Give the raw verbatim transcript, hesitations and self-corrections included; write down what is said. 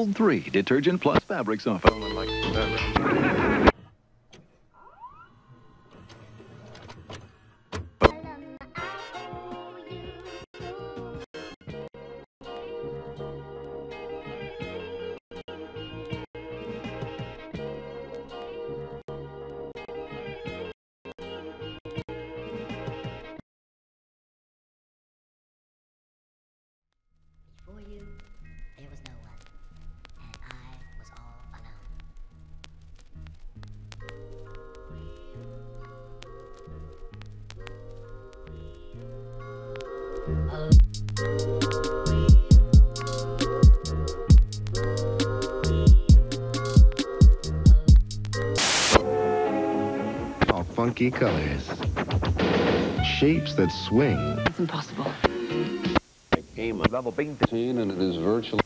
Gold three, detergent plus fabric softener. Before you, there was no one, and I was all alone. All funky colors, shapes that swing. It's impossible. Game of level painting, and it is virtually